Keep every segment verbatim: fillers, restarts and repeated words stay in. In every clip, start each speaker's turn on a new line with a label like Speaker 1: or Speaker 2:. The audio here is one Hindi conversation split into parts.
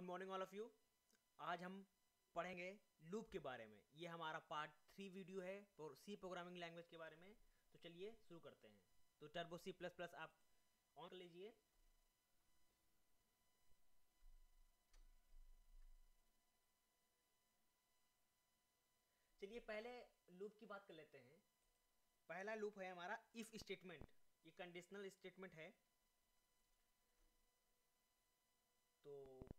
Speaker 1: Good morning all of you. आज हम पढ़ेंगे लूप के बारे में। ये हमारा पार्ट थ्री वीडियो है और सी प्रोग्रामिंग लैंग्वेज के बारे में। तो चलिए शुरू करते हैं। तो टर्बो सी प्लस प्लस आप ऑन कर लीजिए। चलिए पहले लूप की बात कर लेते हैं। पहला लूप है हमारा इफ स्टेटमेंट। ये कंडीशनल स्टेटमेंट है। तो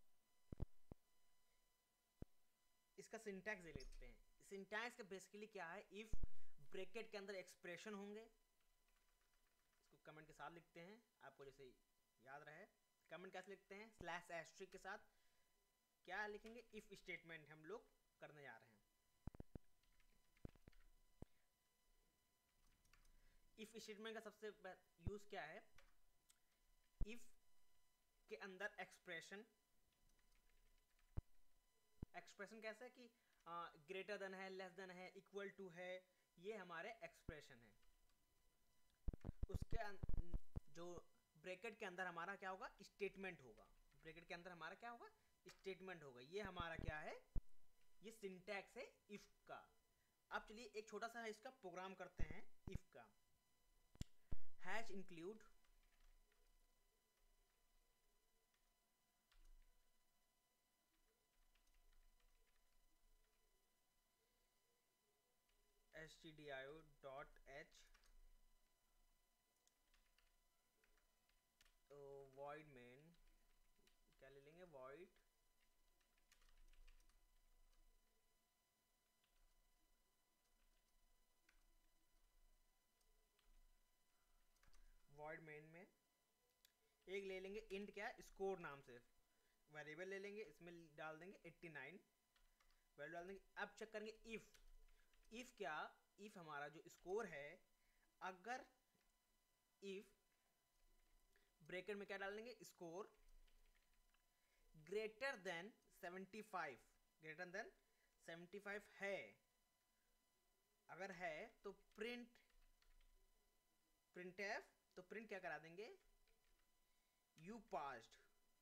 Speaker 1: इसका सिंटैक्स दे लेते हैं। सिंटैक्स का बेसिकली क्या है, इफ ब्रैकेट के अंदर एक्सप्रेशन होंगे, इसको कमेंट के साथ लिखते हैं, आपको जैसे याद रहे। कमेंट कैसे लिखते हैं, स्लैश एस्ट्रिक के साथ क्या लिखेंगे, इफ स्टेटमेंट हम लोग करने जा रहे हैं। इफ स्टेटमेंट का सबसे यूज क्या है, इफ के अंदर एक्सप्रेशन एक्सप्रेशन कैसा है कि ग्रेटर देन है, लेस देन है, इक्वल टू है, ये हमारे एक्सप्रेशन है। उसके जो ब्रैकेट के अंदर हमारा क्या होगा, स्टेटमेंट होगा। ब्रैकेट के अंदर हमारा क्या होगा, स्टेटमेंट होगा। ये हमारा क्या है, ये सिंटैक्स है इफ का। अब चलिए एक छोटा सा इसका प्रोग्राम करते हैं इफ का। Hash include stdio dot H तो void main क्या ले लेंगे, void void main में एक ले लेंगे इंट, क्या स्कोर नाम से वेरिएबल ले लेंगे, इसमें डाल देंगे एट्टी नाइन वैल्यू डाल देंगे। अब चेक करेंगे इफ इफ क्या, इफ हमारा जो स्कोर है, अगर इफ ब्रैकेट में क्या डाल देंगे, score greater than seventy five, greater than seventy five है, अगर है तो प्रिंट प्रिंट एफ, तो प्रिंट क्या करा देंगे, you passed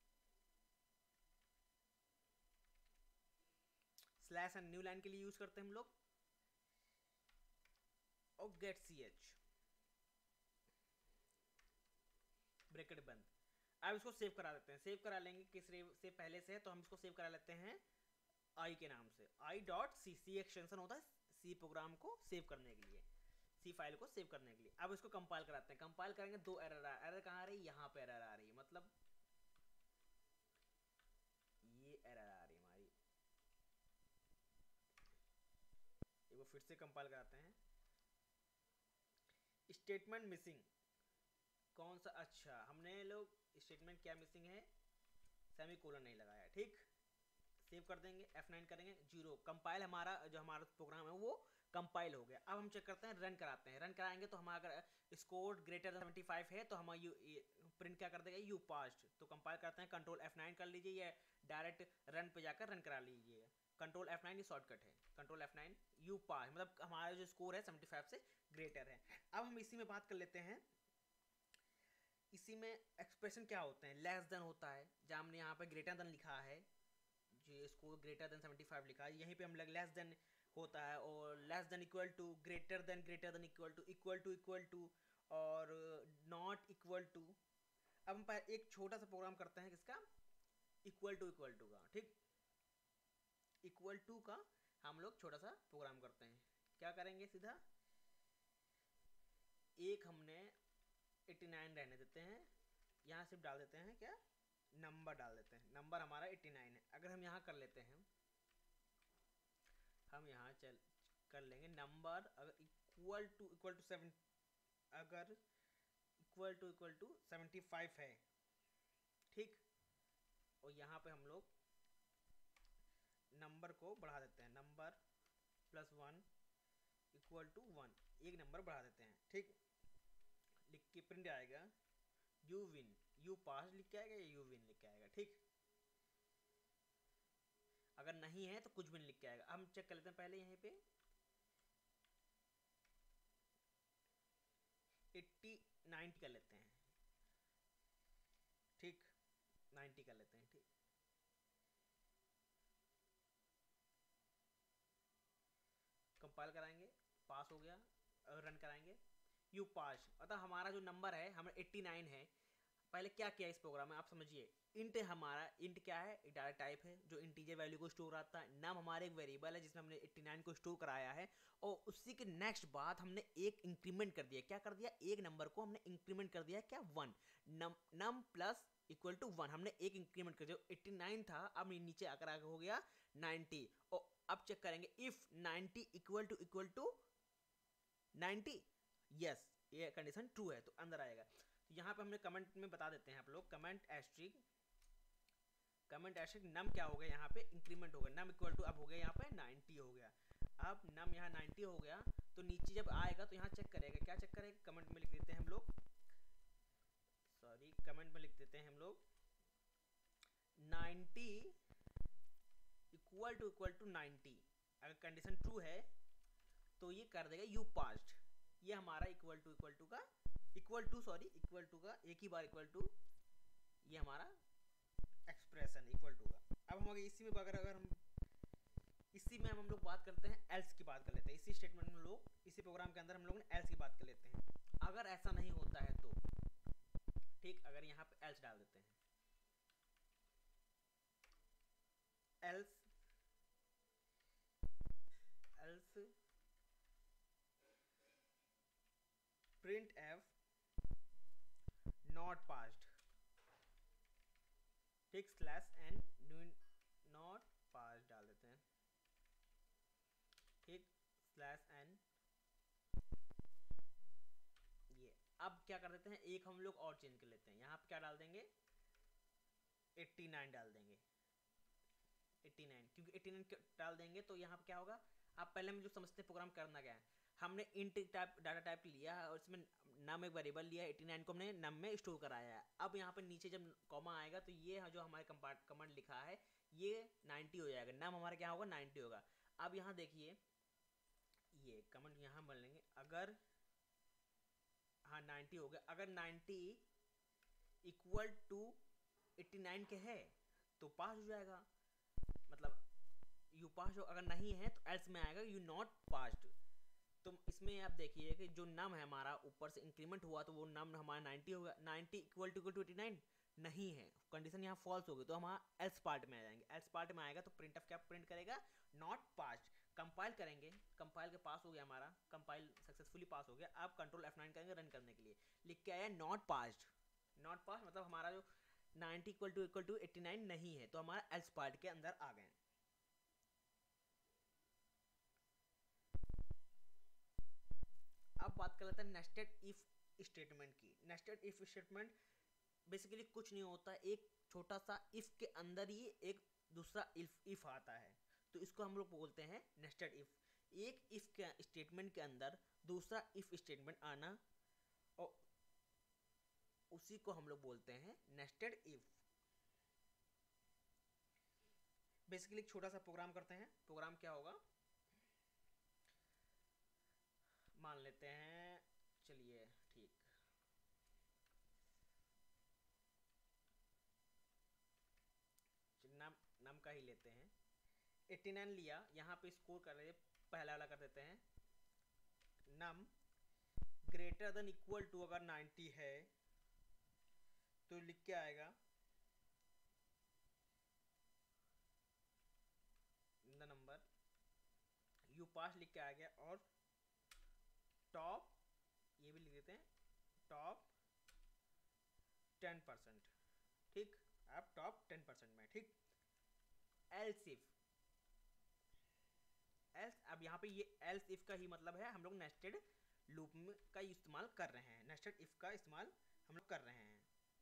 Speaker 1: slash and new line के लिए यूज करते हैं हम लोग, और गेट सी एच ब्रैकेट बंद। अब इसको सेव करा देते हैं। सेव करा लेंगे किस से पहले से है, तो हम इसको सेव करा लेते हैं आई के नाम से। I dot C C extension होता है सी प्रोग्राम को सेव करने के लिए, सी फाइल को सेव करने के लिए। अब इसको कंपाइल कराते हैं। कंपाइल करेंगे, दो एरर आ एरर कहाँ आ रही है, यहाँ पे एरर आ रही है, मतलब ये एरर आ रही है हमारी। एक बार फिर से कंपाइल कराते हैं। स्टेटमेंट मिसिंग कौन सा, अच्छा हमने लोग स्टेटमेंट क्या मिसिंग है, सेमी कोलन नहीं लगाया, ठीक। सेव कर देंगे, एफ नाइन करेंगे, जीरो। कंपाइल हमारा जो हमारा प्रोग्राम है वो कंपाइल हो गया। अब हम चेक करते हैं, रन कराते हैं। रन कराएंगे तो हमारा अगर score greater than seventy five है तो हम यू प्रिंट क्या कर देगा, यू पास्ड। तो कंपाइल करते हैं, कंट्रोल एफ नाइन कर लीजिए या डायरेक्ट रन पे जाकर रन करा लीजिए। कंट्रोल एफ नाइन ये शॉर्टकट है, control F nine you pass, मतलब हमारा जो स्कोर है सेवेंटी फाइव से ग्रेटर है। अब हम इसी में बात कर लेते हैं, इसी में एक्सप्रेशन क्या होते हैं, लेस देन होता है, जहाँ हमने यहाँ पे ग्रेटर देन लिखा है, जो score greater than seventy five लिखा है, यहीं पे हम लग लेस देन होता है, और less than equal to, greater than greater than equal to, equal to equal to, और नॉट इक्वल टू। अब हम एक छोटा सा प्रोग्राम करते हैं किसका, इक्वल टू इक्वल टू का, ठीक। इक्वल टू का हम लोग छोटा सा प्रोग्राम करते हैं। क्या करेंगे, सीधा एक हमने एट्टी नाइन रहने देते हैं, यहाँ सिर्फ डाल देते हैं क्या, नंबर डाल देते हैं। नंबर हमारा एट्टी नाइन है। अगर हम यहाँ कर लेते हैं, हम यहाँ चल कर लेंगे नंबर, अगर equal to equal to seven, अगर equal to equal to seventy five है, ठीक। और यहाँ पे हम लोग नंबर को बढ़ा देते हैं, number plus one equal to one, एक नंबर बढ़ा देते हैं, ठीक। लिख के प्रिंट आएगा यू विन, यू पास लिख के आएगा या यू विन लिख के आएगा, ठीक। अगर नहीं है तो कुछ भी नहीं लिख के आएगा। हम चेक कर लेते हैं पहले यहीं पे एट्टी नाइन्टी कर लेते हैं, ठीक, नाइन्टी कर लेते हैं, ठीक। कंपाइल कराएंगे, पास हो गया, रन कराएंगे, यू पास। अतः हमारा जो नंबर है हमारा एट्टी नाइन है। पहले क्या किया इस प्रोग्राम में आप समझिए। इंट हमारा, इंट क्या है, एक डाटा टाइप है जो इंटीजर वैल्यू को स्टोर आता है। नम हमारे एक वेरिएबल है जिसमें हमने एट्टी नाइन को स्टोर कराया है, और उसी के नेक्स्ट बाद हमने एक इंक्रीमेंट कर दिया। क्या कर दिया, एक नंबर को हमने इंक्रीमेंट कर दिया, क्या, one. Num num plus equal to one, हमने एक इंक्रीमेंट कर दिया। एट्टी नाइन था, अब नीचे आकर आगे हो गया नाइन्टी। और अब चेक करेंगे if ninety equal to equal to ninety, yes ये कंडीशन ट्रू है तो अंदर आएगा। तो यहाँ पे हमने कमेंट में बता देते हैं आप लोग, comment asterisk, comment asterisk num क्या हो गया, यहाँ पे इंक्रीमेंट हो गया, नम इक्वल टू अब हो गया यहाँ पे नाइन्टी हो गया। अब नम यहाँ नाइन्टी हो गया तो नीचे जब आएगा तो यहाँ चेक करेगा, क्या चेक करेगा, कमेंट में लिख देते हैं हम लोग, सॉरी कमेंट में लिख देते हैं हम लोग ninety equal to equal to ninety. अगर कंडीशन ट्रू है तो ये कर देगा यू पास्ड। ये हमारा इक्वल टू इक्वल टू का equal to sorry equal to का एक ही बार इक्वल टू, ये हमारा एक्सप्रेशन इक्वल टू का। अब हम अगर इसी में अगर अगर हम इसी में हम लोग बात करते हैं, एल्स की बात कर लेते हैं। इसी स्टेटमेंट में लोग, इसी प्रोग्राम के अंदर हम लोग ने एल्स की बात कर लेते हैं। अगर ऐसा नहीं होता है तो ठीक, अगर यहाँ पे एल्स डाल देते हैं, else else print F not passed, ठीक, स्लैश एन नॉट पास डाल देते हैं, ठीक, स्लैश एन। ये अब क्या कर देते हैं, एक हम लोग और चेंज कर लेते हैं। यहाँ पे क्या डाल देंगे, एट्टी नाइन डाल देंगे, एट्टी नाइन, क्योंकि एट्टी नाइन डाल देंगे तो यहाँ पे क्या होगा, आप पहले हम जो समझते हैं प्रोग्राम करना क्या है। हमने इंट टाइप डाटा टाइप लिया है और इसमें नम एक वेरिएबल लिया है, एट्टी नाइन को हमने नम में स्टोर कराया है। अब यहाँ पे नीचे जब कॉमा आएगा तो ये जो हमारे कमांड लिखा है ये नाइन्टी हो जाएगा, नम हमारा क्या होगा, नाइन्टी होगा। अब यहाँ देखिए ये कमेंट यहाँ बन लेंगे, अगर हाँ नाइन्टी हो गया, अगर ninety equal to eighty nine के है तो पास हो जाएगा, मतलब यू पास हो। अगर नहीं है तो एल्स में आएगा यू नॉट पास्ड। तो इसमें आप देखिए कि जो नम है हमारा ऊपर से इंक्रीमेंट हुआ तो वो नम हमारा नाइन्टी होगा, ninety equal to equal to eighty nine नहीं है, कंडीशन यहाँ फॉल्स होगी तो हमारा एल्स पार्ट में आ जाएंगे। एल्स पार्ट में आएगा तो प्रिंट ऑफ क्या प्रिंट करेगा, नॉट पास्ड। कंपाइल करेंगे, कंपाइल के पास हो गया हमारा, कंपाइल सक्सेसफुली पास हो गया। अब कंट्रोल एफ नाइन करेंगे रन करने के लिए, लिख के आया नॉट पास्ड। नॉट पास मतलब हमारा जो ninety equal to equal to eighty nine नहीं है, तो हमारा एल्स पार्ट के अंदर आ गए। अब बात कर लेते हैं नेस्टेड इफ स्टेटमेंट की। नेस्टेड इफ स्टेटमेंट बेसिकली कुछ नहीं होता, एक छोटा सा इफ के अंदर ही एक दूसरा इफ इफ आता है, तो इसको हम लोग बोलते हैं नेस्टेड इफ। एक इफ के स्टेटमेंट के अंदर दूसरा इफ स्टेटमेंट आना, और उसी को हम लोग बोलते हैं नेस्टेड इफ। बेसिकली एक छोटा सा प्रोग्राम करते हैं। प्रोग्राम क्या होगा, मान लेते हैं, चलिए ठीक, नम नम का ही लेते हैं। एट्टी नाइन लिया, यहाँ पे स्कोर कर रहे, पहला वाला कर देते हैं, num greater than equal to अगर नाइन्टी है तो लिख के आएगा द नंबर, यू पास लिख के आ गया, और टॉप ये भी लिख देते हैं, टॉप टेन परसेंट, ठीक, आप टॉप टेन परसेंट में, ठीक। एल्स इफ, एल्स, अब यहाँ पे ये एल्स इफ का ही मतलब है हम लोग नेस्टेड लूप में का इस्तेमाल कर रहे हैं, नेस्टेड इफ का इस्तेमाल हम लोग कर रहे हैं।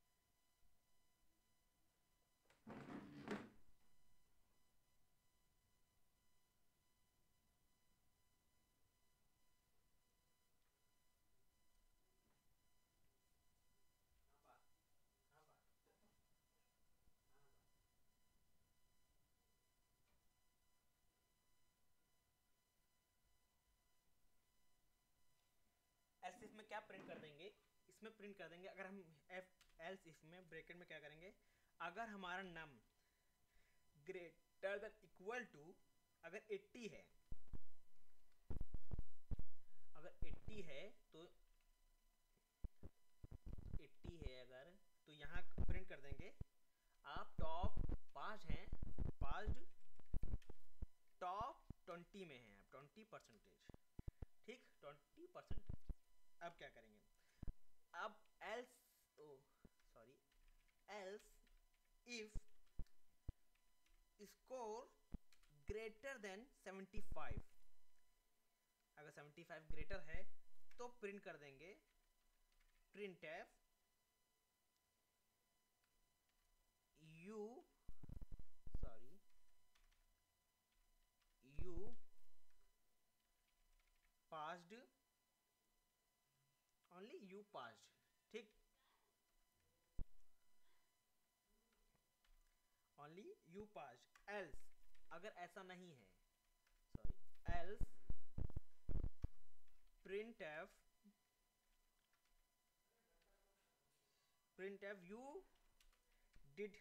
Speaker 1: एल्स इफ में क्या प्रिंट कर देंगे, इसमें प्रिंट कर देंगे, अगर हम एफ एल्स इफ में ब्रैकेट में क्या करेंगे, अगर हमारा num greater than equal to अगर एट्टी है अगर अस्सी है तो अस्सी है अगर, तो यहाँ प्रिंट कर देंगे आप टॉप पाँच हैं, पास्ड टॉप ट्वेंटी में हैं, आप ट्वेंटी परसेंटेज, ठीक, ट्वेंटी परसेंट। अब क्या करेंगे, अब else oh sorry else if score greater than seventy five, अगर सेवेंटी फाइव ग्रेटर है तो प्रिंट कर देंगे print F you sorry you passed, only you passed, ठीक, ओनली यू पास्ड। एल्स अगर ऐसा नहीं है, sorry else print F print F you did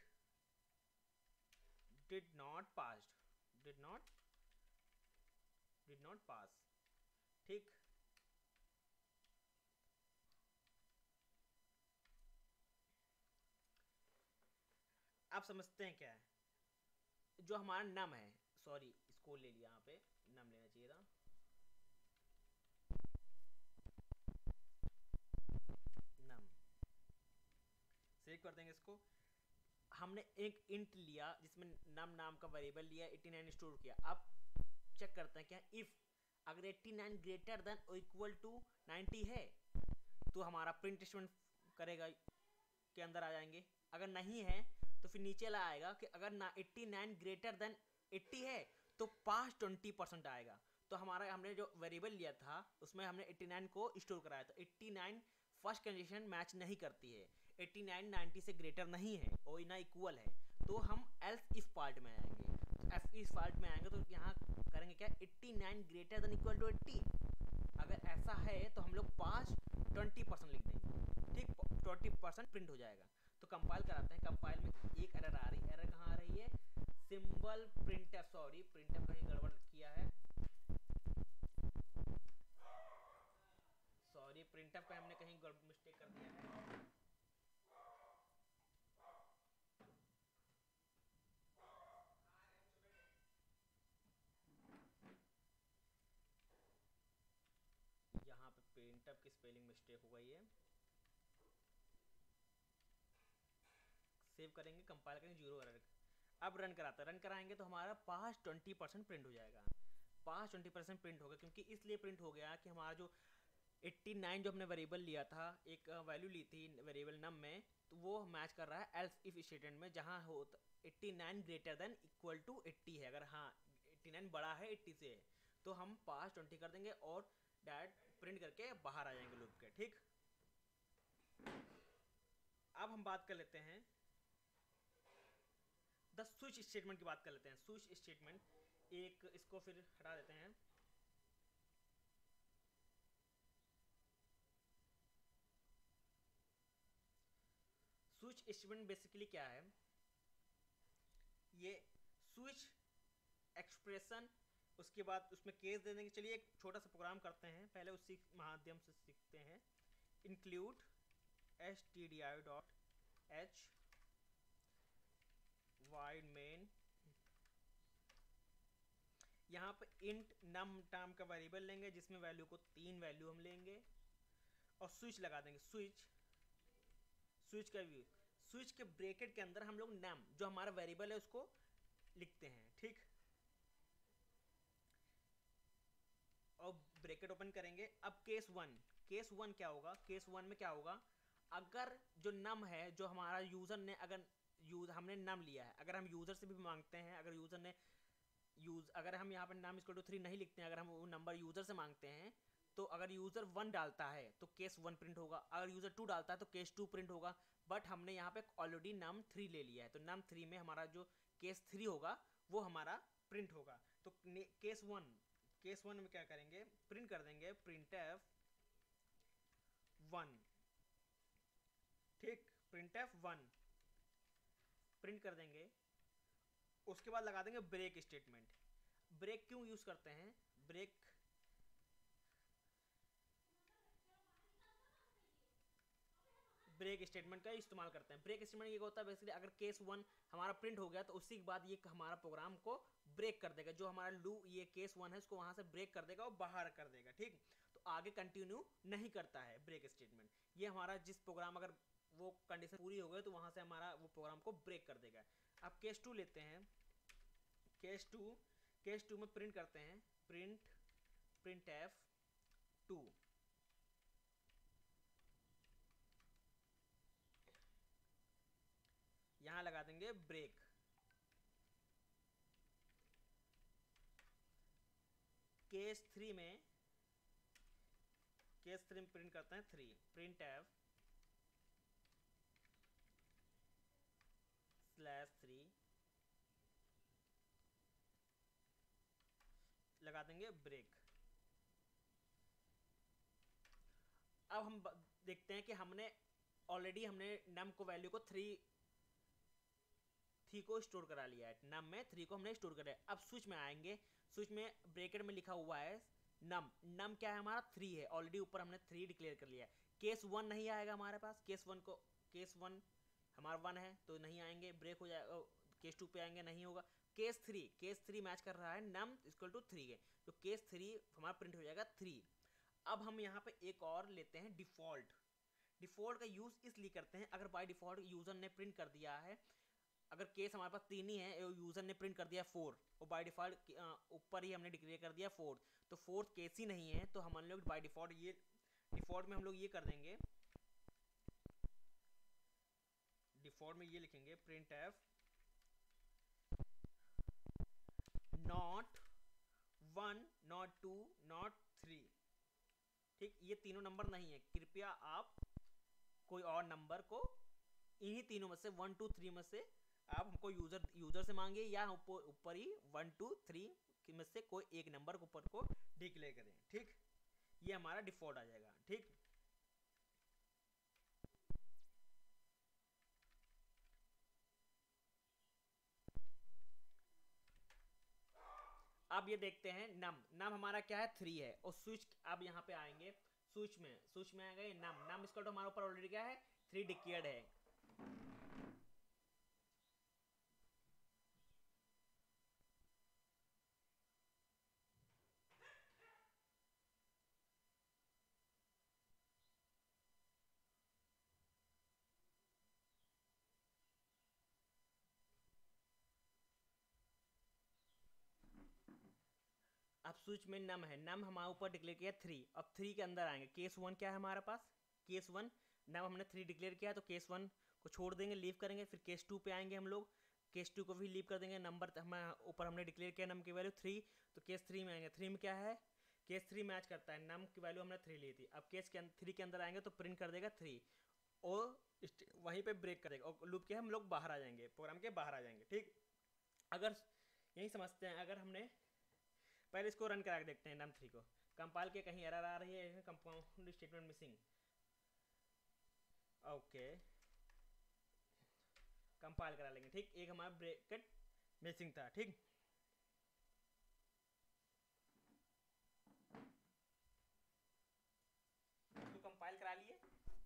Speaker 1: did not passed, did not did not pass, ठीक। आप समझते हैं क्या है, जो हमारा नम है, सॉरी इसको ले लिया, यहाँ पे नम लेना चाहिए था, नम सेव कर देंगे इसको। हमने एक इंट लिया जिसमें नम नाम का वेरिएबल लिया, नवासी स्टोर किया। अब चेक करते हैं क्या, इफ अगर नवासी ग्रेटर देन और इक्वल टू नाइंटी है तो हमारा प्रिंट स्टेटमेंट करेगा के अंदर आ जाएंगे, अगर नहीं है तो फिर नीचे ला आएगा कि अगर ना नवासी ग्रेटर देन अस्सी है तो पास ट्वेंटी परसेंट आएगा। तो हमारा हमने जो वेरिएबल लिया था उसमें हमने नवासी को स्टोर कराया, तो नवासी फर्स्ट कंडीशन मैच नहीं करती है, नवासी नाइंटी से ग्रेटर नहीं है और ना इक्वल है, तो हम एल्स इफ पार्ट में आएंगे। तो एफ इस पार्ट में आएंगे तो यहाँ करेंगे क्या, नवासी ग्रेटर देन इक्वल टू अस्सी, अगर ऐसा है तो हम लोग पास ट्वेंटी परसेंट लिख देंगे, ठीक, ट्वेंटी परसेंट प्रिंट हो जाएगा। तो कंपाइल कराते हैं, कंपाइल में एक एरर आ रही है, एरर कहाँ आ रही है, सिंबल प्रिंटफ, सॉरी प्रिंटफ कहीं गड़बड़ किया है, सॉरी प्रिंटफ पे हमने कहीं मिस्टेक कर दिया है, यहाँ पे प्रिंटफ की स्पेलिंग मिस्टेक हो गई है। सेव करेंगे, कंपाइल करेंगे, जीरो एरर। अब रन कराते हैं, रन कराएंगे तो हमारा पास ट्वेंटी परसेंट प्रिंट हो जाएगा, पास ट्वेंटी परसेंट प्रिंट होगा, क्योंकि इसलिए प्रिंट हो गया कि हमारा जो नवासी जो हमने वेरिएबल लिया था, एक वैल्यू ली थी वेरिएबल नम में, तो वो मैच कर रहा है एल्स इफ स्टेटमेंट में, जहाँ हो नवासी ग्रेटर देन इक्वल टू अस्सी है, अगर हाँ नवासी बड़ा है अस्सी से है तो हम पास ट्वेंटी कर देंगे और डायरेक्ट प्रिंट करके बाहर आ जाएंगे लूप के, ठीक। अब हम बात कर लेते हैं द स्विच स्टेटमेंट की बात कर लेते हैं। स्विच स्टेटमेंट एक, इसको फिर हटा देते हैं, स्विच स्टेटमेंट बेसिकली क्या है, ये स्विच एक्सप्रेशन, उसके बाद उसमें केस दे देंगे। चलिए एक छोटा सा प्रोग्राम करते हैं, पहले उसी माध्यम से सीखते हैं। Include S T D I dot H void main, यहाँ पे इंट नम नाम का वेरिएबल लेंगे जिसमें वैल्यू को तीन वैल्यू हम लेंगे और स्विच लगा देंगे। स्विच स्विच का व्यू, स्विच के ब्रैकेट के अंदर हम लोग नम जो हमारा वेरिएबल है उसको लिखते हैं, ठीक, और ब्रैकेट ओपन करेंगे। अब केस वन, केस वन क्या होगा, केस वन में क्या होगा, अगर जो नम है, जो हमारा यूजर ने, अगर यूज हमने नम लिया है, अगर हम यूजर से भी मांगते हैं, अगर यूजर ने यूज अगर हम यहाँ पर नाम इसको टू थ्री नहीं लिखते हैं, अगर हम वो नंबर यूजर से मांगते हैं, तो अगर यूजर वन डालता है तो केस वन प्रिंट होगा, अगर यूजर टू डालता है तो केस टू प्रिंट होगा। बट हमने यहाँ पे ऑलरेडी नम थ्री ले लिया है, तो नम थ्री में हमारा जो केस थ्री होगा वो हमारा प्रिंट होगा। तो केस वन केस वन में क्या करेंगे, प्रिंट कर देंगे प्रिंट एफ वन, ठीक, प्रिंट एफ वन प्रिंट कर देंगे। उसके बाद लगा देंगे ब्रेक स्टेटमेंट। ब्रेक क्यों यूज करते हैं, ब्रेक ब्रेक स्टेटमेंट का इस्तेमाल करते हैं। ब्रेक स्टेटमेंट ये होता है बेसिकली अगर केस वन हमारा प्रिंट हो गया तो उसी के बाद ये हमारा प्रोग्राम को ब्रेक कर देगा, जो हमारा लू ये केस वन है उसको वहां से ब्रेक कर देगा और बाहर कर देगा, ठीक। तो आगे कंटिन्यू नहीं करता है ब्रेक स्टेटमेंट। ये हमारा जिस प्रोग्राम अगर वो कंडीशन पूरी हो गई तो वहां से हमारा वो प्रोग्राम को ब्रेक कर देगा। अब केस टू लेते हैं। केस टू केस टू में प्रिंट करते हैं, प्रिंट प्रिंट एफ टू, यहां लगा देंगे ब्रेक। केस थ्री में केस थ्री में प्रिंट करते हैं three, print F slash three, लगा देंगे ब्रेक। अब हम देखते हैं कि हमने ऑलरेडी हमने नम को वैल्यू को थ्री थ्री को स्टोर करा लिया है, नम में थ्री को हमने स्टोर करा है। अब स्विच में आएंगे, स्विच में ब्रैकेट में लिखा हुआ है नम, नम क्या है हमारा थ्री है, ऑलरेडी ऊपर हमने थ्री डिक्लेयर कर लिया है। केस वन नहीं आएगा हमारे पास, केस वन को केस वन हमारा वन है तो नहीं आएंगे, ब्रेक हो जाएगा। केस टू पे आएंगे नहीं होगा। Case three case three match कर रहा है नम इक्वल टू थ्री है, तो केस थ्री हमारा प्रिंट हो जाएगा थ्री। अब हम यहाँ पे एक और लेते हैं डिफॉल्ट। डिफॉल्ट का यूज इसलिए करते हैं अगर बाय डिफॉल्ट यूजर ने प्रिंट कर दिया है, अगर केस हमारे पास तीन ही है, यूजर ने प्रिंट कर दिया फोर और बाय डिफॉल्ट ऊपर ही हमने डिक्लेयर कर दिया फोर, तो फोर्थ केस ही नहीं है, तो हम लोग बाय डिफॉल्ट ये डिफॉल्ट में हम लोग ये कर देंगे, डिफॉल्ट में ये लिखेंगे print F not one not two not three, ठीक। ये तीनों नंबर नहीं है, कृपया आप कोई और नंबर को इन्हीं तीनों में से वन टू थ्री में से आप हमको यूजर यूजर से मांगे या ऊपर ऊपर ही वन टू थ्री में से कोई एक नंबर को ऊपर को डिक्लेयर करें, ठीक। ये हमारा डिफॉल्ट आ जाएगा, ठीक। अब ये देखते हैं नम, नम हमारा क्या है थ्री है, और स्विच अब यहाँ पे आएंगे, स्विच में स्विच में आएंगे नम, नम इसका तो हमारे ऊपर ऑलरेडी क्या है थ्री डिक्लेयर्ड है। अब स्विच में नम है, नम हमारे ऊपर डिक्लेयर किया थ्री। अब थ्री के अंदर आएंगे, केस वन क्या है हमारे पास, केस वन नम हमने थ्री डिक्लेयर किया तो केस वन को छोड़ देंगे, लीव करेंगे। फिर केस टू पे आएंगे हम लोग, केस टू को भी लीव कर देंगे, नंबर हमें ऊपर हमने डिक्लेयर किया नम की वैल्यू थ्री, तो केस थ्री में आएंगे। थ्री में क्या है, केस थ्री मैच करता है, नम की वैल्यू हमने थ्री ली थी। अब केस के थ्री के अंदर आएंगे तो प्रिंट कर देगा थ्री और वहीं पे ब्रेक करेगा और लूप के हम लोग बाहर आ जाएंगे, प्रोग्राम के बाहर आ जाएंगे, ठीक। अगर यही समझते हैं, अगर हमने पहले इसको रन करा के देखते हैं नम थ्री को, कंपाइल के कहीं एरर आ रही है, compound statement missing, okay compile करा लेंगे, ठीक। एक हमारा ब्रैकेट मिसिंग था, ठीक। तो कंपाइल करा लिए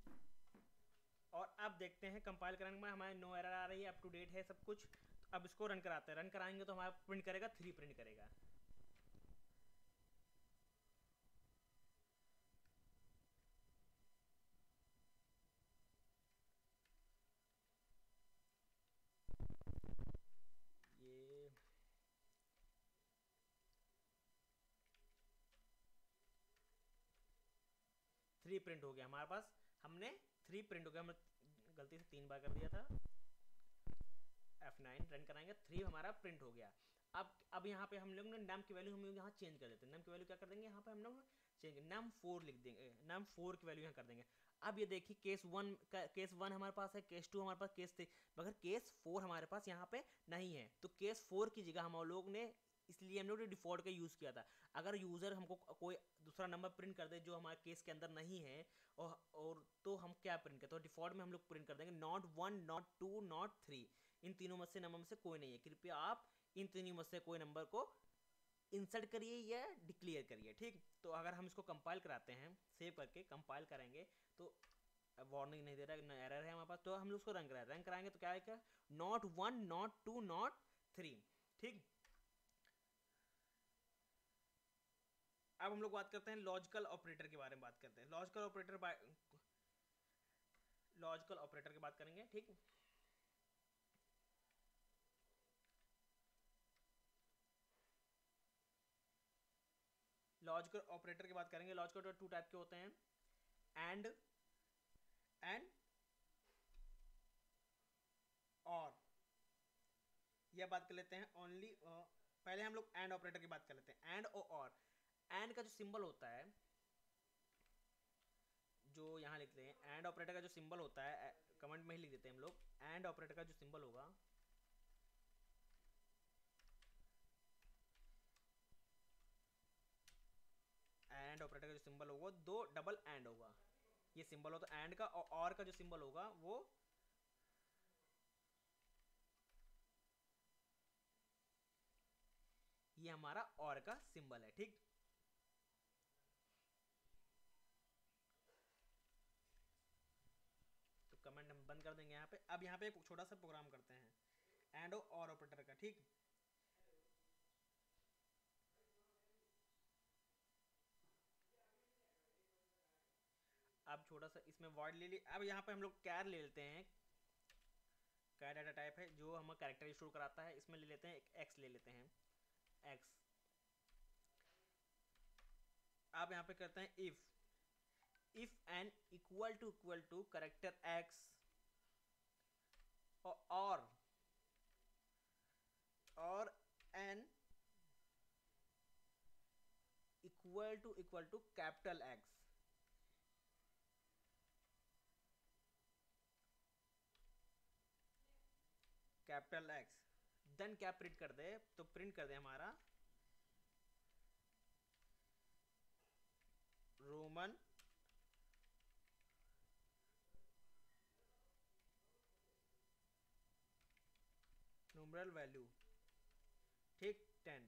Speaker 1: और अब देखते हैं कंपाइल कराने में हमारे नो एरर आ रही है, अप टू डेट है सब कुछ। तो अब इसको रन कराते हैं, रन कराएंगे तो हमारा प्रिंट करेगा थ्री प्रिंट करेगा। ये थ्री प्रिंट हो गया हमारे पास, हमने थ्री प्रिंट हो गया, हमने गलती से तीन बार कर दिया था। एफ नाइन रन कराएंगे, थ्री हमारा प्रिंट हो गया। अब अब यहाँ पे हम लोग ने नम की वैल्यू हम लोग यहाँ चेंज कर देते हैं, नम की वैल्यू क्या कर देंगे यहाँ पे हम लोग चेंज, नम फोर लिख देंगे, नम फोर की वैल्यू यहाँ कर देंगे। अब ये देखिए केस वन का केस वन हमारे पास है, केस टू हमारे पास, केस थ्री, मगर केस फोर हमारे पास यहाँ पे नहीं है, तो केस फोर की जगह हम लोग ने इसलिए हम लोग ने डिफॉल्ट का यूज़ किया था। अगर यूज़र हमको कोई दूसरा नंबर प्रिंट कर दे जो हमारे केस के अंदर नहीं है और और तो हम क्या प्रिंट करते हैं, तो डिफॉल्ट में हम लोग प्रिंट कर देंगे not one not two not three, इन तीनों में से नंबर में से कोई नहीं है, कृपया आप इन तीनों में से कोई नंबर को इंसर्ट करिए या डिक्लेयर करिए, ठीक। तो अगर हम इसको कंपाइल कराते हैं, सेव करके कंपाइल करेंगे तो वार्निंग नहीं दे रहा है, एरर है हमारे पास, तो हम लोग उसको रन कराएं, रन कराएंगे तो क्या आएगा, not one not two not three. ठीक, अब हम लोग बात करते हैं लॉजिकल ऑपरेटर के बारे में बात करते हैं। लॉजिकल ऑपरेटर लॉजिकल ऑपरेटर की बात करेंगे। ठीक, लॉजिकल ऑपरेटर की बात करेंगे। लॉजिकल ऑपरेटर टू टाइप के होते हैं, एंड एंड और। यह बात कर लेते हैं ओनली, पहले हम लोग एंड ऑपरेटर की बात कर लेते हैं, एंड और। एंड का जो सिंबल होता है, जो यहाँ लिखते हैं एंड ऑपरेटर का जो सिंबल होता है, कमेंट में ही लिख देते हैं हम लोग, एंड ऑपरेटर का जो सिंबल होगा, एंड ऑपरेटर का जो सिंबल होगा दो डबल एंड होगा, ये सिंबल होता है एंड का, और, और का जो सिंबल होगा वो ये हमारा और का सिंबल है। ठीक, तो कमेंट हम बंद कर देंगे यहाँ पे। अब यहाँ पे एक छोटा सा प्रोग्राम करते हैं एंड और ऑपरेटर का। ठीक, अब छोटा सा इसमें वर्ड ले ली। अब यहाँ पे हम लोग कैर ले लेते हैं, कैर डाटा टाइप है जो हमें कैरेक्टर स्टोर कराता है, इसमें ले लेते हैं एक एक्स ले लेते हैं, एक्स। अब यहाँ पे करते हैं if, if N equal to equal to character X और और N equal to equal to capital X, capital X, then क्या प्रिंट कर दे, तो प्रिंट कर दे हमारा रोमन न्यूमरल वैल्यू। ठीक, टेन,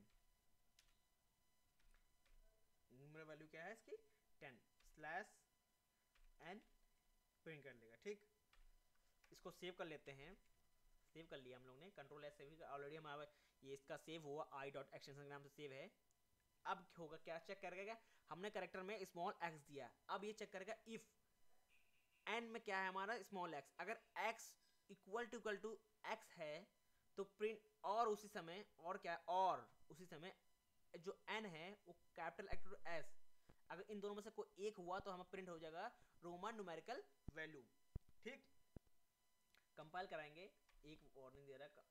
Speaker 1: न्यूमरल वैल्यू क्या है इसकी, टेन स्लैश एन, प्रिंट कर लेगा। ठीक, इसको सेव कर लेते हैं, सेव कर लिया हम लोग ने, कंट्रोल एस सेव ऑलरेडी हमारा ये इसका सेव हुआ, आई डॉट एक्सटेंशन के नाम से सेव है। अब होगा क्या, चेक करेगा, हमने करेक्टर में स्मॉल एक्स दिया, अब ये चेक करेगा इफ एन में क्या है हमारा स्मॉल एक्स, अगर X equal to equal to X है तो प्रिंट, और उसी समय और क्या है, और उसी समय जो एन है वो कैपिटल एक्टर एस, अगर इन दोनों में से कोई एक हुआ तो हमें प्रिंट हो जाएगा रोमन न्यूमेरिकल वैल्यू। ठीक, कंपाइल कराएंगे, एक वार्निंग दे रहा है,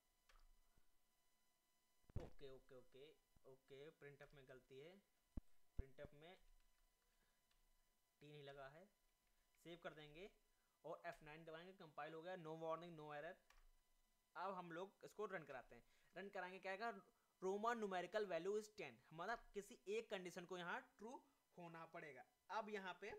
Speaker 1: okay okay okay okay, printf में गलती है, प्रिंटफ में टी नहीं लगा है, सेव कर देंगे और एफ नाइन दबाएंगे, कंपाइल हो गया, नो वार्निंग नो एरर। अब हम लोग इसको रन कराते हैं, रन कराएंगे क्या आएगा, Roman numerical value is ten, हमारा किसी एक कंडीशन को यहाँ ट्रू होना पड़ेगा। अब यहाँ पे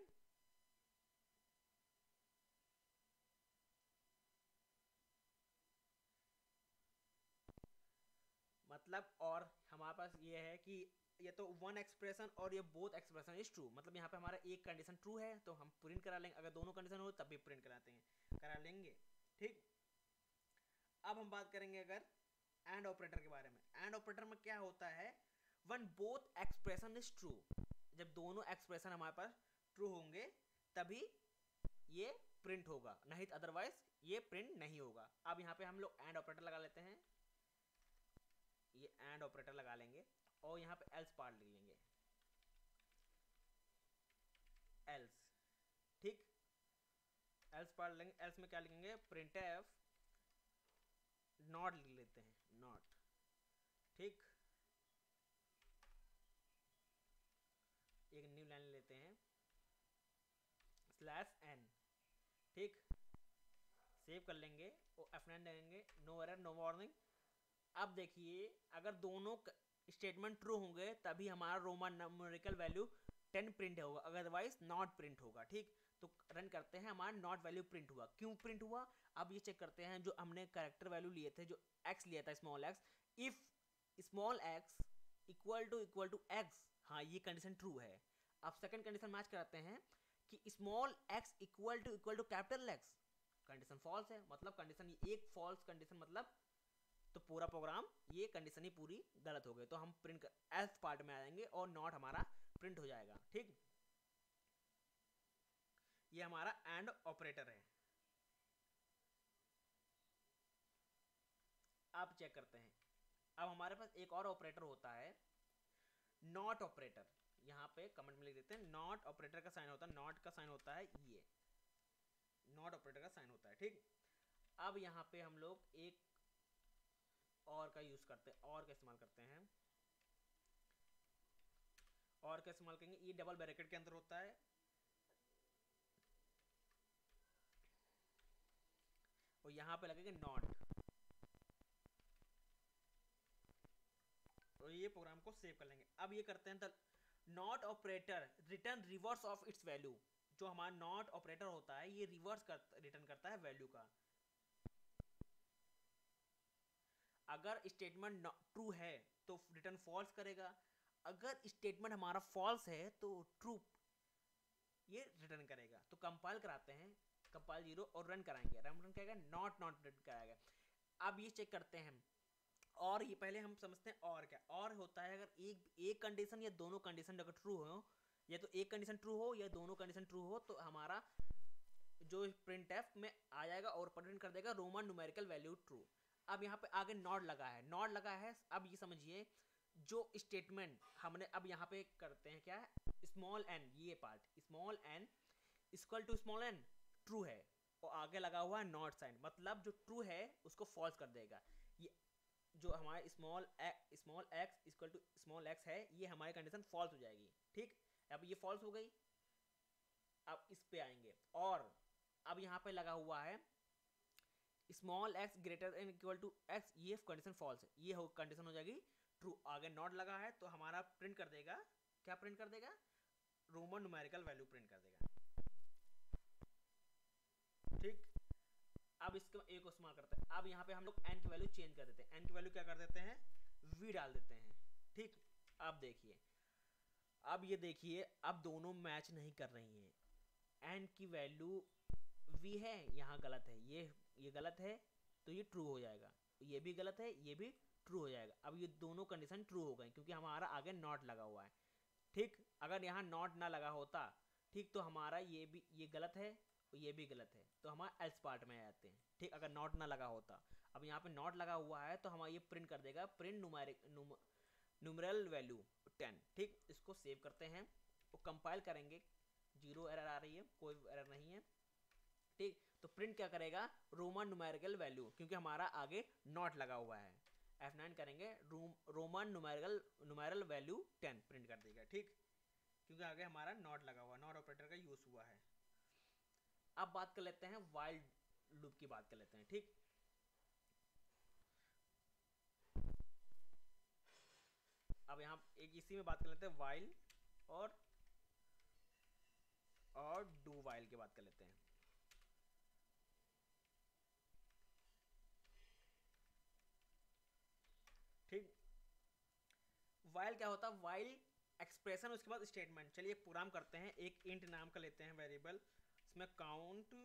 Speaker 1: मतलब, और हमारे पास ये है कि ये तो वन एक्सप्रेशन और ये बोथ एक्सप्रेशन इज ट्रू, मतलब यहाँ पे हमारा एक कंडीशन ट्रू है तो हम प्रिंट करा लेंगे, अगर दोनों कंडीशन हो तब भी प्रिंट कराते हैं, करा लेंगे। ठीक, अब हम बात करेंगे अगर एंड ऑपरेटर के बारे में। एंड ऑपरेटर में क्या होता है, one both expression is true, जब दोनों एक्सप्रेशन हमारे पास ट्रू होंगे तभी ये प्रिंट होगा, नहीं तो अदरवाइज ये प्रिंट नहीं होगा। अब यहाँ पे हम लोग एंड ऑपरेटर लगा लेते हैं, ये एंड ऑपरेटर लगा लेंगे और यहाँ पे एल्स पार्ट लिख लेंगे, एल्स। ठीक, एल्स पार्ट लेंगे, एल्स में क्या लिखेंगे, प्रिंट एफ नॉट लिख लेते हैं, नॉट। ठीक, एक न्यू लाइन लेते हैं, स्लैश एन। ठीक, सेव कर लेंगे और एफ नाइन देंगे, नो एरर नो वार्निंग। अब देखिए अगर दोनों स्टेटमेंट ट्रू होंगे तभी हमारा Roman numerical value ten print होगा, अदरवाइज नॉट प्रिंट होगा। ठीक, तो रन करते हैं, हमारा नॉट वैल्यू प्रिंट हुआ, क्यों प्रिंट हुआ, अब ये चेक करते हैं, जो हमने कैरेक्टर वैल्यू लिए थे, जो एक्स लिया था small X, if small X equal to equal to X, हाँ ये कंडीशन ट्रू है। अब सेकंड कंडीशन मैच कराते हैं कि small X equal to equal to capital X, condition false है, मतलब कंडीशन एक फॉल्स कंडीशन, मतलब तो पूरा प्रोग्राम ये कंडीशन ही पूरी गलत हो गई, तो हम प्रिंट कर एल्स पार्ट में आ जाएंगे और नॉट हमारा प्रिंट हो जाएगा। ठीक, ये हमारा एंड ऑपरेटर है। अब चेक करते हैं, अब हमारे पास एक और ऑपरेटर होता है नॉट ऑपरेटर। यहाँ पे कमेंट में लिख देते हैं नॉट ऑपरेटर का साइन होता है, नॉट का साइन होता है ये, नॉट ऑपरेटर का साइन होता है। ठीक, अब यहाँ पे हम लोग एक और का यूज करते हैं, और का इस्तेमाल करते हैं, और का इस्तेमाल करेंगे, ये डबल ब्रैकेट के अंदर होता है, और यहाँ पे लगेगा नॉट, और ये प्रोग्राम को सेव कर लेंगे। अब ये करते हैं not operator return reverse of its value. जो हमारा नॉट ऑपरेटर होता है ये रिवर्स कर, रिटर्न करता है वैल्यू का। अगर स्टेटमेंट ट्रू है तो रिटर्न फॉल्स करेगा, अगर स्टेटमेंट हमारा फॉल्स है तो ट्रू ये रिटर्न करेगा। तो कंपाइल कराते हैं, कंपाइल जीरो और रन कराएंगे, रन रन करेगा नॉट नॉट रिटर्न कराएगा। अब ये चेक करते हैं, और ये पहले हम समझते हैं और क्या। और होता है अगर एक एक कंडीशन या दोनों कंडीशन अगर ट्रू हो, या तो एक कंडीशन ट्रू हो या दोनों कंडीशन ट्रू हो, तो हमारा जो प्रिंटफ में आ जाएगा और प्रिंट कर देगा रोमन न्यूमेरिकल वैल्यू ट्रू। अब यहाँ पे आगे नॉट लगा है, नॉट लगा है। अब ये समझिए जो स्टेटमेंट हमने अब यहाँ पे करते हैं क्या है, स्मॉल एन, ये part small N equal to small N true है, और आगे लगा हुआ है नॉट साइन, मतलब जो ट्रू है उसको फॉल्स कर देगा। ये जो हमारे small small X equal to small X है, ये हमारी कंडीशन फॉल्स हो जाएगी। ठीक, अब ये फॉल्स हो गई। अब इस पे आएंगे, और अब यहाँ पे लगा हुआ है small X greater than equal to X, ये कंडीशन फॉल्स है, ये हो कंडीशन हो जाएगी ट्रू। आगे नॉट लगा है तो हमारा प्रिंट कर देगा, क्या प्रिंट कर देगा, रोमन न्यूमेरिकल वैल्यू प्रिंट कर देगा। ठीक, अब इसका एक इस्तेमाल करते हैं। अब यहाँ पे हम लोग एन की वैल्यू चेंज कर देते हैं, एन की वैल्यू क्या कर देते हैं, वी डाल देते हैं। ठीक, अब देखिए, अब ये देखिए, अब दोनों मैच नहीं कर रही हैं। एन की वैल्यू वी है, यहाँ गलत है, ये ये गलत है, तो ये ट्रू हो जाएगा, ये भी गलत है, ये भी ट्रू हो जाएगा। अब ये दोनों कंडीशन ट्रू हो गई क्योंकि हमारा आगे नॉट लगा हुआ है। ठीक, अगर यहाँ नॉट ना लगा होता, ठीक, तो हमारा ये भी ये गलत है और ये भी गलत है, तो हमारा एल्स पार्ट में आ जाते हैं। ठीक, अगर नॉट ना लगा होता, अब यहाँ पे नॉट लगा हुआ है तो हमारा ये प्रिंट कर देगा print numeric numeral value ten. ठीक, इसको सेव करते हैं और कंपाइल करेंगे, जीरो एरर आ रही है, कोई एरर नहीं है। ठीक, तो प्रिंट क्या करेगा, रोमन न्यूमेरिकल वैल्यू, क्योंकि हमारा आगे नॉट लगा हुआ है। एफ नाइन करेंगे, Roman numerical numerical value ten print कर देगा। ठीक, क्योंकि आगे हमारा नॉट लगा हुआ, नॉट ऑपरेटर का यूज हुआ है। अब बात कर लेते हैं वाइल लूप की, बात कर लेते हैं। ठीक, अब यहाँ एक इसी में बात कर लेते हैं वाइल और और डू वाइल की बात कर लेते हैं। ठीक, वाइल क्या होता है, वाइल एक्सप्रेशन, उसके बाद स्टेटमेंट। चलिए एक प्रोग्राम करते हैं, एक इंट नाम का लेते हैं वेरिएबल, इसमें count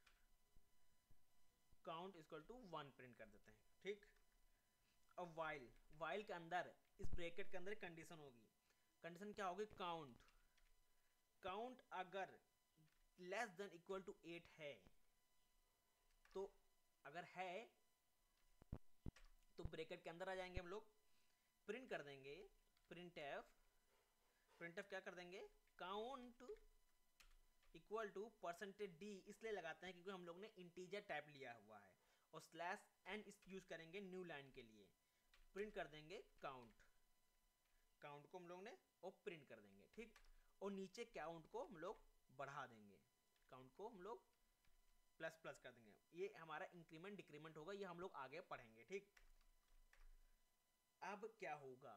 Speaker 1: count equal to one print कर देते हैं। ठीक, अब वाइल वाइल के अंदर इस ब्रैकेट के अंदर कंडीशन होगी, कंडीशन क्या होगी, काउंट काउंट अगर less than equal to eight है, तो अगर है तो ब्रैकेट के अंदर आ जाएंगे हम लोग, प्रिंट कर देंगे प्रिंट एफ प्रिंट एफ क्या कर देंगे, count equal to percentage D इसलिए लगाते हैं क्योंकि हम लोग ने इंटीजर टाइप लिया हुआ है, और स्लैश एन यूज करेंगे न्यू लाइन के लिए। प्रिंट कर देंगे काउंट, काउंट को हम लोग ने और प्रिंट कर देंगे। ठीक, और नीचे काउंट को हम लोग बढ़ा देंगे, काउंट को हम लोग प्लस प्लस कर देंगे, ये हमारा इंक्रीमेंट डिक्रीमेंट होगा, ये हम लोग आगे पढ़ेंगे। ठीक, अब क्या होगा,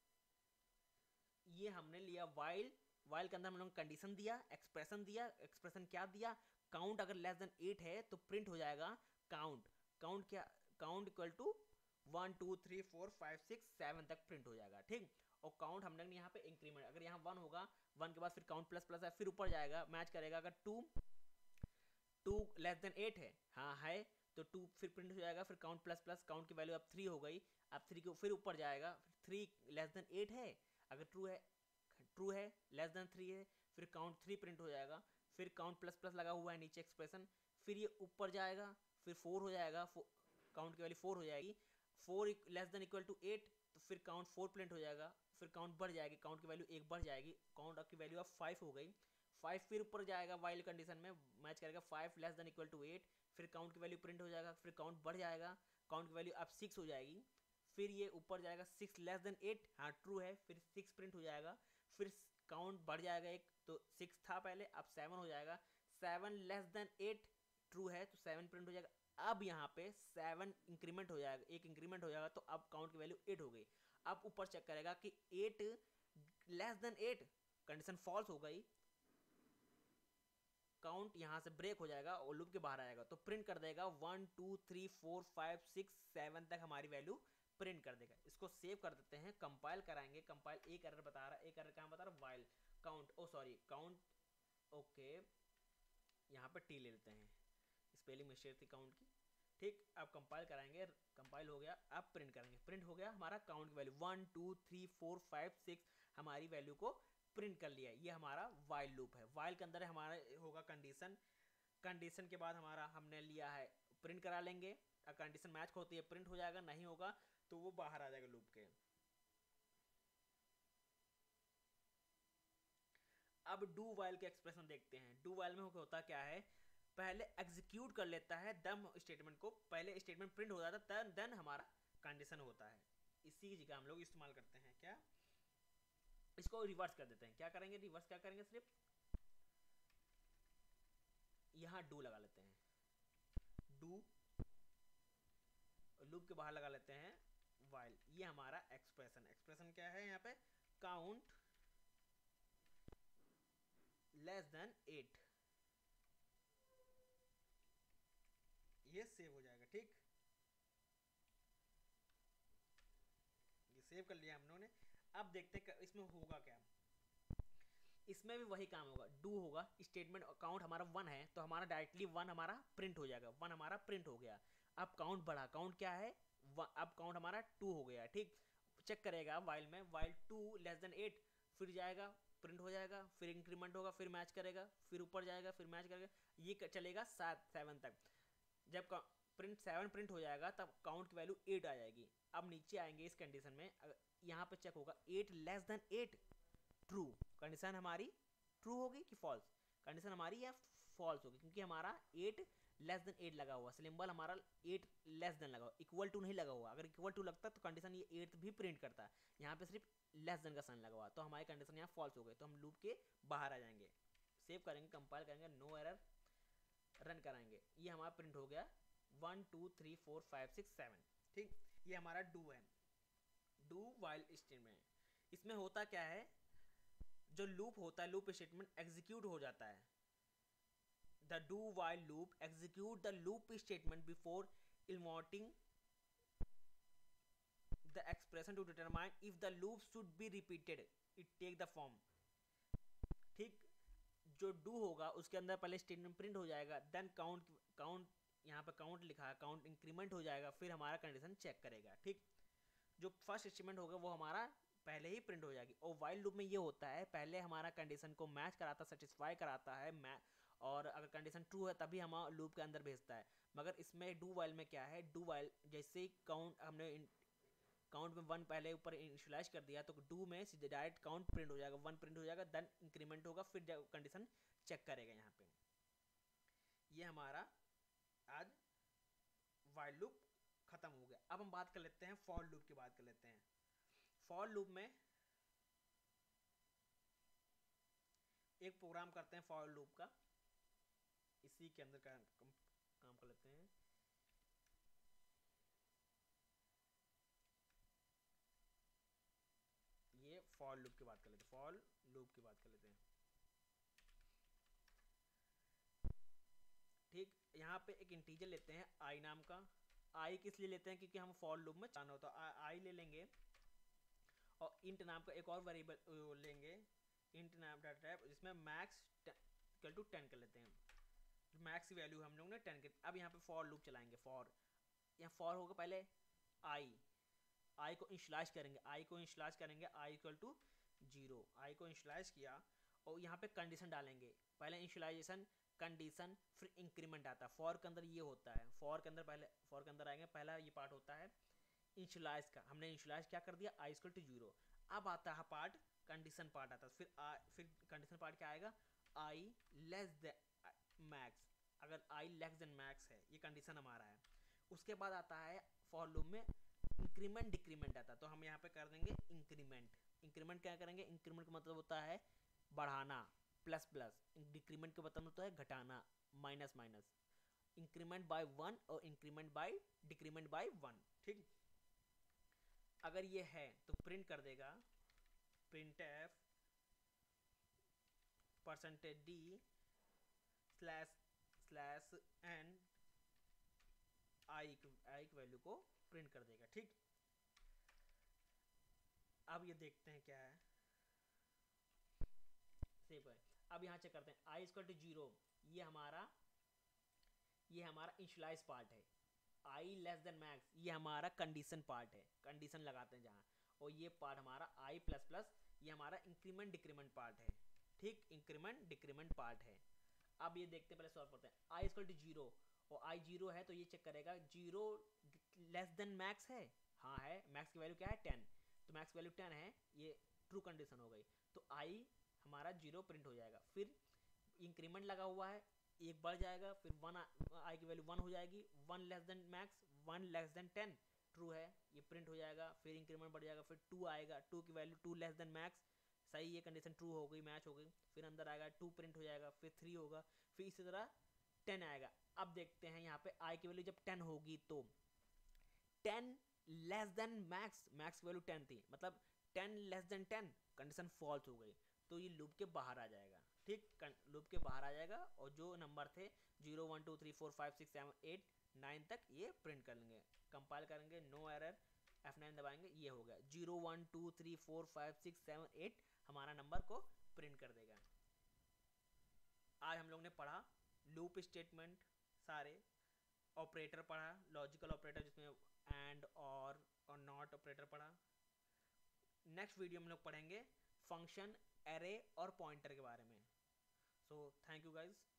Speaker 1: ये हमने लिया वाइल वाइल के अंदर हम लोग कंडीशन दिया, एक्सप्रेशन दिया, एक्सप्रेशन क्या दिया, काउंट अगर लेस देन एट है तो प्रिंट हो जाएगा काउंट काउंट क्या, count equal to one two three four five six seven तक प्रिंट हो जाएगा, ठीक। और काउंट हमने यहाँ पे इंक्रीमेंट, अगर यहाँ वन होगा, वन के बाद फिर काउंट प्लस प्लस है, फिर ऊपर जाएगा, मैच करेगा। अगर two two less than eight है, हाँ है, तो टू फिर प्रिंट हो जाएगा, फिर काउंट प्लस प्लस, काउंट की वैल्यू अब थ्री हो गई, अब थ्री को फिर ऊपर जाएगा, थ्री लेस देन एट है, अगर ट्रू है, ट्रू है, लेस देन थ्री है, फिर काउंट थ्री प्रिंट हो जाएगा, फिर काउंट प्लस प्लस लगा हुआ है नीचे एक्सप्रेशन, फिर ये ऊपर जाएगा, फिर फोर हो जाएगा, काउंट की वैल्यू फोर हो जाएगी, four less than equal to eight, तो फिर काउंट फोर प्रिंट हो जाएगा, फिर काउंट बढ़ जाएगी, काउंट की वैल्यू एक बढ़ जाएगी, काउंट की वैल्यू अब फाइव हो गई, फाइव फिर ऊपर जाएगा वाइल कंडीशन में, मैच करेगा five less than equal to eight, फिर काउंट की वैल्यू प्रिंट हो जाएगा, फिर काउंट बढ़ जाएगा, काउंट की वैल्यू अब सिक्स हो जाएगी, फिर ये ऊपर जाएगा सिक्स लेस देन एट, हाँ ट्रू है, फिर सिक्स प्रिंट हो जाएगा, फिर काउंट बढ़ जाएगा एक, तो सिक्स था पहले, अब सेवन हो जाएगा, seven less than eight, true है तो सेवन प्रिंट हो जाएगा। अब यहाँ पे सेवन इंक्रीमेंट हो जाएगा, एक इंक्रीमेंट हो जाएगा, तो अब काउंट की वैल्यू एट हो गई। अब ऊपर चेक करेगा कि eight less than eight, condition false हो गई, काउंट यहाँ से ब्रेक हो जाएगा और लूप के बाहर आएगा, तो प्रिंट कर देगा one two three four five six seven तक हमारी वैल्यू प्रिंट कर देगा। इसको सेव कर देते हैं, कंपाइल कराएंगे, कंपाइल एक एरर बता रहा है, एक एरर क्या बता रहा है, while count, oh sorry count, okay यहाँ पे टी ले लेते हैं, स्पेलिंग मिस्टेक थी काउंट की, ठीक। अब कंपाइल कराएंगे, कंपाइल हो गया, अब प्रिंट करेंगे, प्रिंट हो गया हमारा काउंट की value one two three four five six, हमारी वैल्यू को प्रिंट कर लिया। ये हमारा वाइल लूप है, वाइल के अंदर हमारा होगा कंडीशन, कंडीशन के बाद हमारा हमने लिया है प्रिंट करा लेंगे, अगर कंडीशन मैच होती है प्रिंट हो जाएगा, नहीं होगा तो वो बाहर आ जाएगा लूप के। अब डू वाइल के एक्सप्रेशन देखते हैं। डू वाइल में होता क्या है, पहले एग्जीक्यूट कर लेता है दम स्टेटमेंट को, पहले स्टेटमेंट प्रिंट हो जाता है, देन हमारा कंडीशन होता है। इसी की जगह हम लोग इस्तेमाल करते हैं क्या, इसको रिवर्स कर देते हैं। क्या करेंगे, रिवर्स क्या करेंगे, सिर्फ यहाँ डू लगा लेते हैं, डू लूप के बाहर लगा लेते हैं वाइल। ये हमारा एक्सप्रेशन, एक्सप्रेशन क्या है यहाँ पे, काउंट लेस देन एट, ये सेव हो जाएगा, ठीक। ये सेव कर लिया हम लोगों ने। अब देखते हैं इसमें होगा क्या, इसमें भी वही काम होगा, डू होगा, स्टेटमेंट काउंट हमारा वन है तो हमारा डायरेक्टली वन हमारा प्रिंट हो जाएगा, वन हमारा प्रिंट हो गया। अब काउंट बढ़ा, काउंट क्या है, अब काउंट हमारा टू हो गया, ठीक। चेक करेगा वाइल में, while two less than eight, फिर जाएगा प्रिंट हो जाएगा, फिर इंक्रीमेंट होगा, फिर मैच करेगा, फिर ऊपर जाएगा, फिर मैच करेगा, ये चलेगा सात सेवन तक। जब प्रिंट सेवन प्रिंट हो जाएगा तब काउंट की वैल्यू एट आ जाएगी। अब नीचे आएंगे इस कंडीशन में, यहाँ पे चेक होगा eight less than eight, true, condition हमारी ट्रू होगी कि फॉल्स, कंडीशन हमारी या फॉल्स होगी, क्योंकि हमारा एट लेस देन एट लगा हुआ, सिंबल हमारा एट लेस देन लगा हुआ, इक्वल टू नहीं लगा हुआ। अगर इक्वल टू लगता तो कंडीशन ये एट भी प्रिंट करता, यहाँ पे सिर्फ लेस देन का साइन लगा हुआ, तो हमारी कंडीशन यहाँ फॉल्स हो गई, तो हम लूप के बाहर आ जाएंगे। सेव करेंगे, कंपाइल करेंगे, नो एरर, रन कराएंगे, ये हमारा प्रिंट हो गया one two three four five six seven, ठीक। ये हमारा डू है, डू वाइल स्टेटमेंट। इसमें होता क्या है, जो लूप होता है, लूप स्टेटमेंट एग्जीक्यूट हो जाता है, the do while loop execute the loop statement before inverting the expression to determine if the loop should be repeated, it take the form, ठीक। जो डू होगा उसके अंदर पहले स्टेटमेंट प्रिंट हो जाएगा, देन काउंट, काउंट यहाँ पे काउंट लिखा है, काउंट इंक्रीमेंट हो जाएगा, फिर हमारा कंडीशन चेक करेगा, ठीक। जो फर्स्ट स्टेटमेंट होगा वो हमारा पहले ही प्रिंट हो जाएगी। और वाइल लूप में ये होता है, पहले हमारा कंडीशन को मैच कराता, सेटिस्फाई कराता है, मै और अगर कंडीशन ट्रू है तभी हम लूप के अंदर भेजता है। मगर इसमें डू वाइल में क्या है, डू वाइल जैसे ही काउंट हमने काउंट में वन पहले ऊपर इनिशियलाइज कर दिया, तो डू में सीधे डायरेक्ट काउंट प्रिंट हो जाएगा, वन प्रिंट हो जाएगा, देन इंक्रीमेंट होगा, फिर कंडीशन चेक करेगा यहाँ पे। ये हमारा आज वाइल लूप खत्म हो गया। अब हम बात कर लेते हैं फॉर लूप की बात कर लेते हैं। फॉर लूप में एक प्रोग्राम करते हैं फॉर लूप का, इसी के अंदर का काम कर लेते हैं। ये फॉर लूप की बात कर लेते हैं, फॉर लूप की बात कर लेते हैं, ठीक। यहाँ पे एक इंटीजर लेते हैं आई नाम का, आई किस लिए लेते हैं, क्योंकि हम फॉर लूप में चाहना होता है, आई ले लेंगे और इंट नाम का एक और वेरिएबल लेंगे, इंट नाम डाटा टाइप, जिसमें मैक्स इक्वल टू टेन कर लेते हैं। मैक्स की वैल्यू हम लोग ने टेन कर। अब यहाँ पे फॉर लूप चलाएंगे, फॉर यहाँ फॉर होगा पहले आई, आई को इंशलाइज करेंगे, आई को इंशलाइज करेंगे I equal to zero, I को इंशलाइज किया और यहाँ पे कंडीशन डालेंगे, पहले इंशलाइजेशन कंडीशन फिर इंक्रीमेंट आता है। फॉर के अंदर ये होता है, फॉर के अंदर पहले फॉर के अंदर आएंगे, पहला ये पार्ट होता है इंशलाइज का, हमने इंशलाइज क्या कर दिया आई इक्वल टू जीरो। अब आता है पार्ट कंडीशन पार्ट आता है, फिर आ, फिर कंडीशन पार्ट क्या आएगा, आई लेस देन मैक्स, अगर आई लेस देन मैक्स है, ये कंडीशन हमारा है। उसके बाद आता है फॉर लूप में इंक्रीमेंट डिक्रीमेंट आता है, तो हम यहाँ पे कर देंगे इंक्रीमेंट। इंक्रीमेंट क्या करेंगे, इंक्रीमेंट का मतलब होता है बढ़ाना, प्लस प्लस, डिक्रीमेंट का मतलब होता है घटाना, minus minus, increment by one और increment by decrement by one. ठीक, अगर ये है तो प्रिंट कर देगा print F percentage D slash slash N, I I की वैल्यू को प्रिंट कर देगा। ठीक, अब ये देखते हैं क्या है, सेव है। अब यहाँ चेक करते हैं आई इक्वल टू जीरो, ये हमारा ये हमारा इनिशियलाइज पार्ट है, आई लेस देन मैक्स ये हमारा कंडीशन पार्ट है, कंडीशन लगाते हैं जहाँ, और ये पार्ट हमारा आई प्लस प्लस ये हमारा इंक्रीमेंट डिक्रीमेंट पार्ट है। ठीक, इंक्रीमेंट डिक्रीमेंट पार्ट है। अब ये देखते हैं, पहले सॉल्व करते हैं, आई इक्वल टू जीरो और आई जीरो है तो ये चेक करेगा जीरो लेस देन मैक्स है, हाँ है, मैक्स की वैल्यू क्या है टेन, तो मैक्स की वैल्यू टेन है, ये ट्रू कंडीशन हो गई, तो आई हमारा जीरो प्रिंट हो जाएगा। फिर इंक्रीमेंट लगा हुआ है, एक बढ़ जाएगा, फिर वन आई की वैल्यू वन हो जाएगी, one less than max, one less than ten, true है, ये प्रिंट हो जाएगा। फिर इंक्रीमेंट बढ़ जाएगा, फिर टू आएगा, टू की value two less than max, सही, ये कंडीशन ट्रू हो गई, मैच हो गई। फिर अंदर आएगा टू प्रिंट हो जाएगा, फिर थ्री होगा, फिर इसी तरह टेन आएगा। अब देखते हैं यहाँ पे आई की वैल्यू जब टेन होगी तो ten less than max, max की वैल्यू टेन थी, मतलब ten less than ten, condition false हो गई, तो ये लूप के बाहर आ जाएगा। ठीक, लूप के बाहर आ जाएगा और जो नंबर थे zero one two three four five six seven eight nine तक ये प्रिंट कर लेंगे। कंपाइल करेंगे, नो एरर, एफ नाइन दबाएंगे, ये हो गया zero one two three four five six seven eight हमारा नंबर को प्रिंट कर देगा। आज हम लोग ने पढ़ा लूप स्टेटमेंट, सारे ऑपरेटर पढ़ा, लॉजिकल ऑपरेटर जिसमें एंड और और नॉट ऑपरेटर पढ़ा। नेक्स्ट वीडियो में लोग पढ़ेंगे फंक्शन, एरे और पॉइंटर के बारे में। So thank you guys.